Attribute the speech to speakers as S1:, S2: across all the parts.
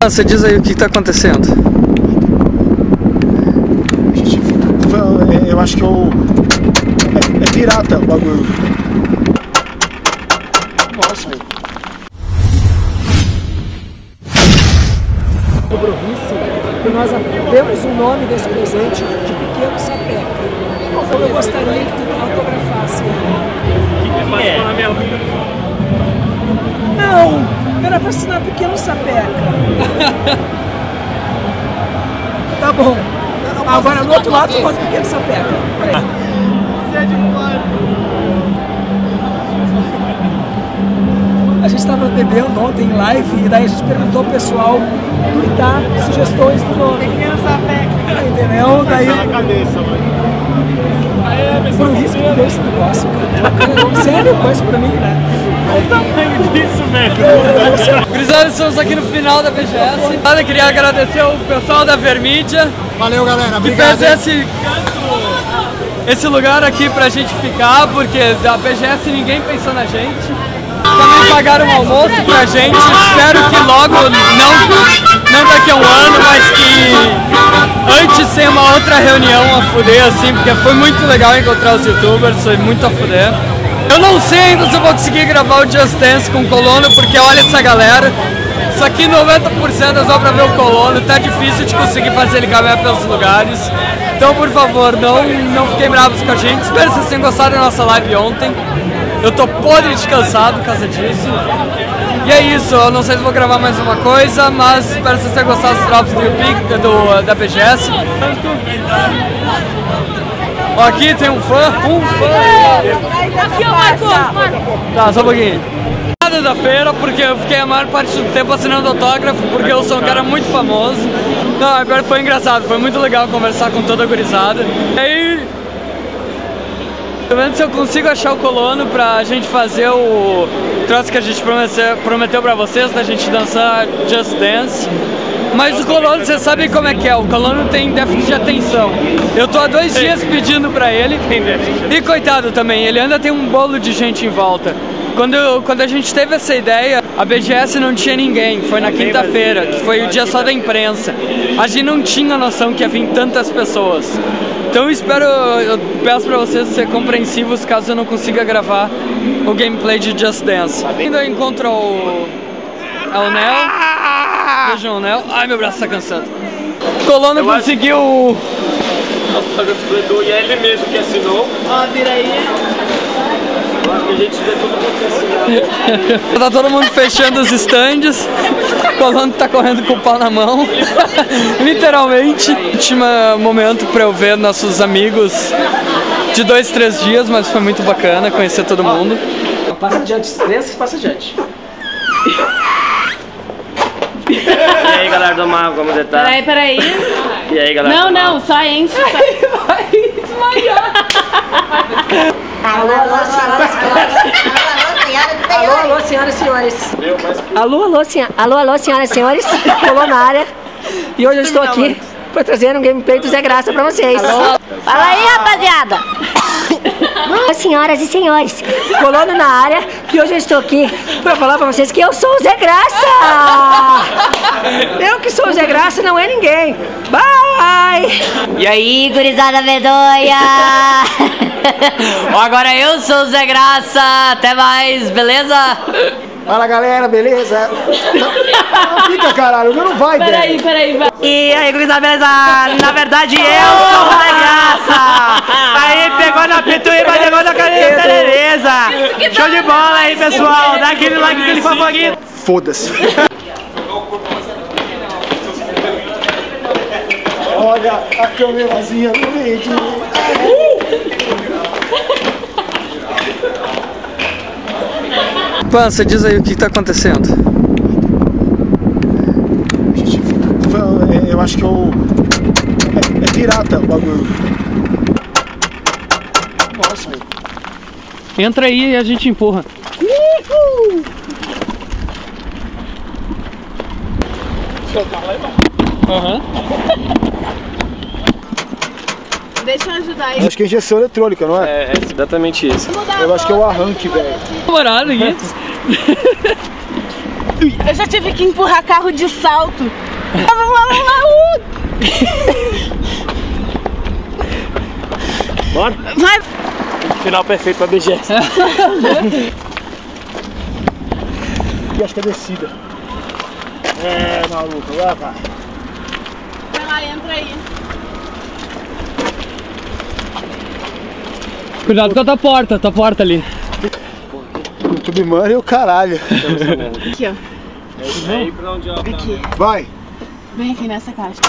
S1: Pan, você diz aí o que tá acontecendo?
S2: Eu acho que é pirata o bagulho. Nossa, velho.
S3: E nós demos o nome desse presente de Pequeno Sapeca. Então eu gostaria que tu autografasse ele.
S4: O que é?
S3: Não, era pra assinar Pequeno Sapeca. Tá bom. Agora no outro lado tu bota Pequeno Sapeca. Peraí. A gente estava bebendo ontem em live e daí a gente perguntou ao pessoal tweetar sugestões do nome. Pequeno Sapeca. Entendeu? Daí. Foi um risco desse negócio, cara. Sério, coisa pra mim, né?
S4: Olha o tamanho disso, velho.
S1: Gurizada, estamos aqui no final da BGS. Eu queria agradecer o pessoal da Vermídia.
S2: Valeu, galera.
S1: Que
S2: Obrigado.
S1: fez esse lugar aqui pra gente ficar, porque da BGS ninguém pensou na gente. Também pagaram um almoço pra gente. Espero que logo, não daqui a um ano, mas que antes tenha uma outra reunião a fuder, assim, porque foi muito legal encontrar os youtubers, foi muito a fuder. Eu não sei ainda se eu vou conseguir gravar o Just Dance com o Colono, porque olha essa galera. Isso aqui 90% é só pra ver o Colono, tá difícil de conseguir fazer ele caminhar pelos lugares. Então, por favor, não fiquem bravos com a gente. Espero que vocês tenham gostado da nossa live ontem. Eu tô podre de cansado por causa disso. E é isso, eu não sei se vou gravar mais uma coisa, mas espero que vocês tenham gostado dos drops da BGS. Ó, aqui tem um fã.
S5: Aqui, ó, Marcos.
S1: Tá, só um pouquinho. Nada da feira, porque eu fiquei a maior parte do tempo assinando autógrafo, porque eu sou um cara muito famoso. Não, agora foi engraçado, foi muito legal conversar com toda a gurizada. E aí, tô vendo se eu consigo achar o Colono pra gente fazer o troço que a gente prometeu pra vocês, da gente dançar Just Dance. Mas o Colono, vocês sabem como é que é, o Colono tem déficit de atenção. Eu tô há 2 dias pedindo pra ele, e coitado também, ele ainda tem um bolo de gente em volta. Quando a gente teve essa ideia, a BGS não tinha ninguém, foi na quinta-feira, que foi o dia só da imprensa. A gente não tinha noção que ia vir tantas pessoas. Então eu peço pra vocês ser compreensivos caso eu não consiga gravar o gameplay de Just Dance. Ainda eu encontro o Nel. Vejam o Nel. Ai, meu braço tá cansado. Colono conseguiu o
S4: autógrafo do Edu e é ele mesmo que assinou.
S5: Ó, vira aí.
S4: Eu acho que a gente vê todo mundo que assinou.
S1: Tá todo mundo fechando os stands. O Colono tá correndo com o pau na mão. Literalmente. Último momento pra eu ver nossos amigos de 2, 3 dias, mas foi muito bacana conhecer todo mundo.
S3: Passa adiante, 3, passa adiante.
S4: E aí, galera do Mar, como você tá?
S5: Peraí.
S4: E aí, galera do Mar?
S5: Não, só enche.
S3: Vai desmaiar. Alô, senhoras e senhores. Alô, senhoras e senhores. Colou na área. E hoje eu estou aqui para trazer um gameplay do Zé Graça para vocês.
S5: Fala aí, rapaziada.
S3: Senhoras e senhores, Colono na área. E hoje eu estou aqui para falar para vocês que eu sou o Zé Graça. Eu que sou o Zé Graça, não é ninguém. Bye!
S5: E aí, gurizada medonha? Agora eu sou o Zé Graça. Até mais, beleza?
S2: Fala, galera, beleza? Não fica, caralho, não vai, velho.
S5: Peraí.
S3: E aí, gurizada, beleza? Na verdade, eu sou o Zé Graça. Aí, pegou na pituíba, pegou na cadeira, beleza? Show de bola aí, pessoal. Dá aquele like, aquele favorito.
S2: Foda-se. Olha a câmerazinha no vídeo.
S1: Pan, você diz aí o que tá acontecendo?
S2: Eu acho que é pirata o bagulho. Nossa, velho.
S1: Entra aí e a gente empurra. Aham.
S5: Deixa eu ajudar aí.
S2: Acho que é injeção eletrônica, não é?
S4: É exatamente isso.
S2: Eu acho que é o arranque, velho.
S1: Namorado aqui.
S6: Eu já tive que empurrar carro de salto.
S4: Bora?
S6: Vai.
S4: Final perfeito pra BGS.
S2: E acho que é descida. É, maluco, lá vai.
S6: Vai lá, entra aí.
S1: Cuidado com a tua porta ali.
S2: YouTube Money e o caralho.
S6: Aqui, ó.
S4: Aí pra onde ela tá?
S6: Aqui.
S2: Vai.
S6: Vem aqui nessa caixa.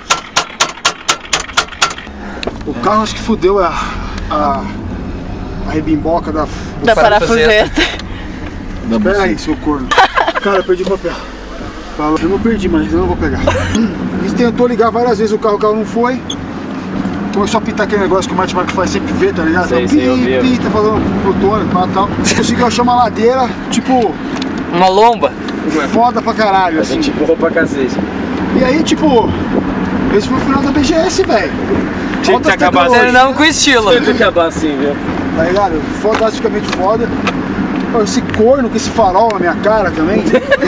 S2: O carro acho que fudeu a rebimboca da
S6: parafuseta.
S2: Pera aí, seu corno. Cara, eu perdi o papel. Eu não perdi, mas eu não vou pegar. A gente tentou ligar várias vezes o carro não foi. Começou a pitar aquele negócio que o Martin Marco faz sempre ver, tá ligado?
S4: Sei, eu vi.
S2: Pita, falando pro Tony e tal. Conseguiu achar uma ladeira, tipo,
S1: Uma lomba.
S2: foda pra caralho,
S4: A
S2: assim.
S4: gente empurrou pra cacete.
S2: E aí, tipo, esse foi o final da BGS, velho.
S4: Tinha que acabar assim.
S1: Terminamos com estilo.
S4: Tinha que acabar assim, viu?
S2: Tá ligado? Fodasticamente foda. Pô, esse corno com esse farol na minha cara também.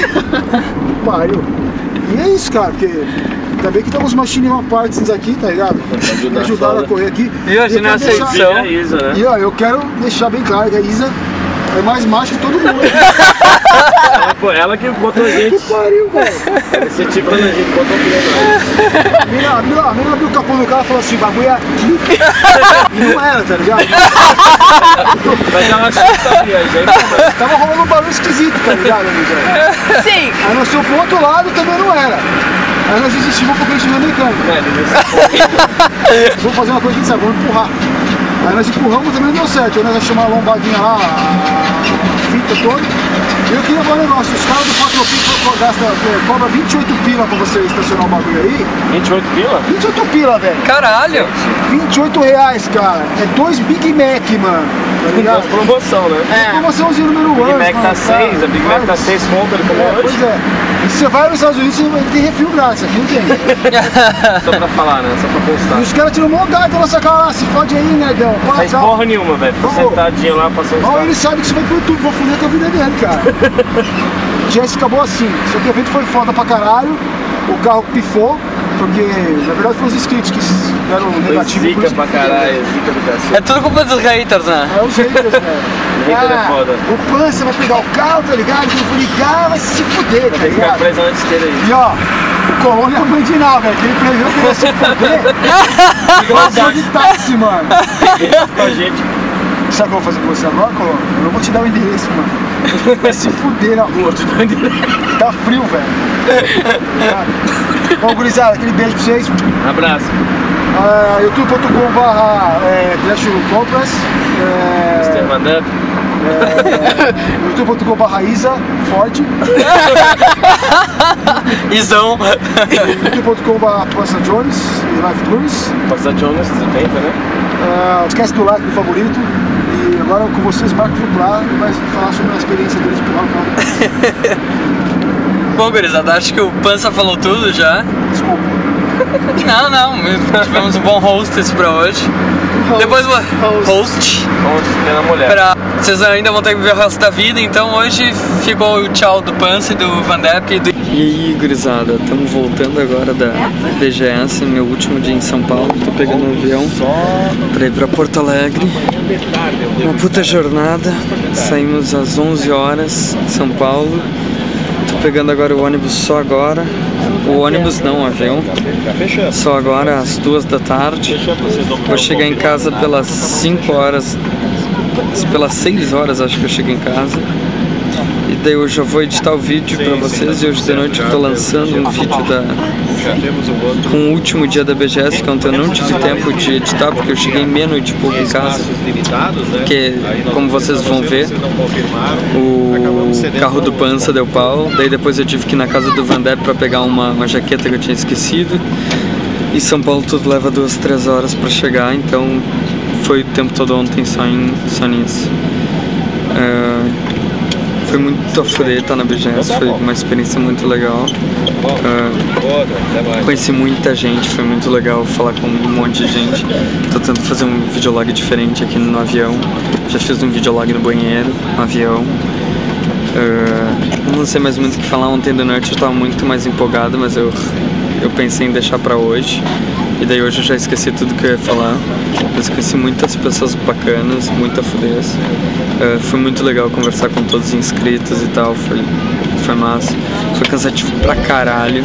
S2: Pariu. E é isso, cara, porque ainda bem que tem uns machinima parts aqui, tá ligado? Me ajudaram a correr aqui.
S1: E hoje nessa edição.
S4: A Isa, né?
S2: E ó, eu quero deixar bem claro que a Isa é mais macho que todo mundo.
S4: Ela que botou a gente.
S2: Que pariu, velho.
S4: Esse tipo quando a gente botou o filho.
S2: A menina abriu o capô do carro e falou assim, bagulho é aqui. E não era, tá ligado?
S4: Mas ela achou que sabia, gente.
S2: Tava rolando um barulho esquisito, tá ligado, amiga?
S6: Sim.
S2: Aí nós fomos pro outro lado também não era. Aí nós desistimos porque a gente não é mecânico. Vamos fazer uma coisa que a gente sabe, vamos empurrar. Aí nós empurramos também não deu certo. Aí nós achamos uma lombadinha lá, a fita toda. E eu queria falar um negócio, os caras do Patropico cobra 28 pila pra você estacionar o bagulho aí.
S4: 28 pila?
S2: 28 pila, velho.
S1: Caralho.
S2: 28 reais, cara. É 2 Big Mac, mano. Tá ligado?
S4: Nossa, promoção, né?
S2: Promoçãozinho número 1.
S4: Big Mac tá 6, a Big Mac tá 6 conto, ele comeu hoje.
S2: Pois é. E se você vai nos Estados Unidos, você tem refil grátis, aqui não tem.
S4: Só pra falar, né? Só pra
S2: E
S4: postar.
S2: os caras tiram um monte da nossa cara lá, se fode aí, nerdão.
S4: Faz porra nenhuma, velho. Tô sentadinho lá, passando os
S2: Mal ele
S4: carros.
S2: sabe que isso vai pro YouTube, vou fuder com a vida dele, cara. Jesse acabou assim, só que o evento foi foda pra caralho, o carro pifou, porque na verdade foram os inscritos que deram
S4: Foi
S2: negativo. por
S4: zica
S2: isso
S4: pra
S2: que pifou.
S4: caralho, zica do cacete.
S1: É tudo culpa dos haters, né?
S2: É os haters, velho.
S4: Hater é foda.
S2: O Pança vai pegar o carro, tá ligado? Quando for ligar, vai se fuder, tá
S4: Tem que ficar
S2: ligado?
S4: preso na esteira aí.
S2: E ó, o Colônia é a mãe de Nau, velho, que ele preveu que ia se fuder. Passou de táxi, mano.
S4: Com a gente.
S2: Sabe o que eu vou fazer com você agora, Colônia? Eu não vou te dar o endereço, mano. Vai se fuder na rua. Tá frio, velho. Bom, gurizada, aquele beijo pra vocês.
S4: Abraço.
S2: youtube.com/Clash
S4: Mr. Van
S2: youtube.com/Isa Forte.
S1: Isão.
S2: youtube.com/Passa Jones e Life Tours.
S4: Passa Jones 70, né?
S2: Não esquece do like do favorito. E agora com vocês, Marcos Duplá, vai falar sobre a experiência deles de pegar o carro.
S1: Bom, gurizada, acho que o Pança falou tudo já.
S2: Desculpa.
S1: Não, tivemos um bom hostess pra hoje. Depois host.
S4: Vamos ter na mulher.
S1: Vocês ainda vão ter que ver o resto da vida, então hoje ficou o tchau do Pança e do Van Depp. E aí, gurizada, estamos voltando agora da BGS, meu último dia em São Paulo. Tô pegando um avião pra ir pra Porto Alegre. Uma puta jornada. Saímos às 11 horas de São Paulo. Tô pegando agora o ônibus só agora. O ônibus não, o avião. Só agora às 2 da tarde. Vou chegar em casa pelas 5 horas. Pelas 6 horas acho que eu chego em casa. E daí eu já vou editar o vídeo pra vocês. E hoje de noite eu tô lançando um vídeo com o último dia da BGS, que ontem eu não tive tempo de editar porque eu cheguei meia-noite e pouco em casa. Porque, como vocês vão ver, o carro do Pança deu pau. Daí depois eu tive que ir na casa do Van Depp pra pegar uma jaqueta que eu tinha esquecido. E São Paulo tudo leva 2, 3 horas pra chegar, então foi o tempo todo ontem só nisso. Foi muito a fuder estar na BGS, foi uma experiência muito legal. Conheci muita gente, foi muito legal falar com um monte de gente. Tô tentando fazer um videolog diferente aqui no avião. Já fiz um videolog no banheiro, no avião. Não sei mais muito o que falar. Ontem de noite eu estava muito mais empolgado, mas eu pensei em deixar pra hoje. E daí hoje eu já esqueci tudo que eu ia falar. Eu esqueci muitas pessoas bacanas, muita fudez. Foi muito legal conversar com todos os inscritos e tal, foi massa. Foi cansativo pra caralho.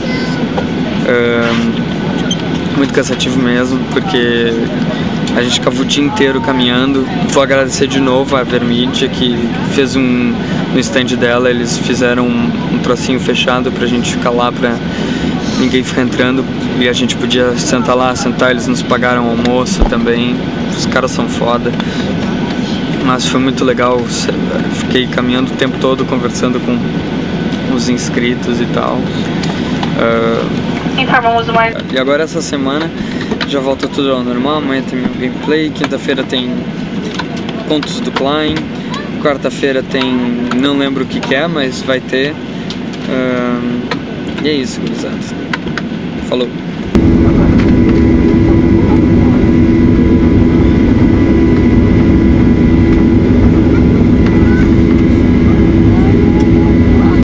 S1: Muito cansativo mesmo, porque a gente ficava o dia inteiro caminhando. Vou agradecer de novo a Vermídia, que fez no stand dela, eles fizeram um trocinho fechado pra gente ficar lá, pra ninguém ficar entrando, e a gente podia sentar lá, eles nos pagaram almoço também. Os caras são foda. Mas foi muito legal, fiquei caminhando o tempo todo, conversando com os inscritos e tal. E agora essa semana já volta tudo ao normal. Amanhã tem meu gameplay, quinta-feira tem contos do Klein, quarta-feira tem, não lembro o que é, mas vai ter. E é isso, gurizada. Falou.